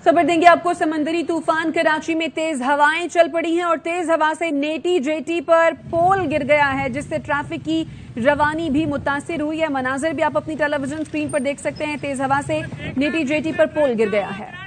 खबर देंगे आपको समंदरी तूफान कराची में तेज हवाएं चल पड़ी हैं और तेज हवा से नेटी जेटी पर पोल गिर गया है, जिससे ट्रैफिक की रवानी भी मुतासिर हुई है। मनाजिर भी आप अपनी टेलीविजन स्क्रीन पर देख सकते हैं। तेज हवा से नेटी जेटी पर पोल गिर गया है।